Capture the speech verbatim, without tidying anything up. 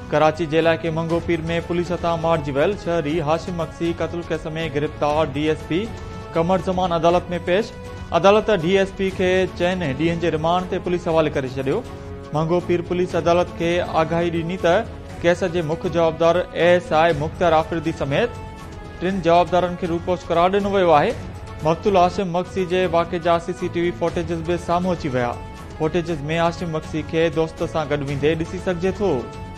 कराची जे इलाइक़े मंगोपीर में पुलिस हथां मारिजी वियल शहरी हाशिम मक्सी क़त्ल केस में गिरफ़्तार डीएसपी कमर ज़मान अदालत में पेश। अदालत डीएसपी के चइनि ॾींहनि जे रिमांड ते पुलिस हवाले करे छॾियो। मंगोपीर पुलिस अदालत खे आगाही ॾिनी त केस जे मुख्य जवाबदार एएसआई मुख्तार आफरीदी समेत टिन जवाबदारनि खे रूपोश करार ॾिनो वियो आहे। मक़तूल हाशिम मक्सी जे वाक़े जा सीसीटीवी फुटेजिस बि साम्हूं अची विया। फुटेजिस में हाशिम मक्सी खे दोस्त सां गॾु वेंदे ॾिसी सघिजे थो।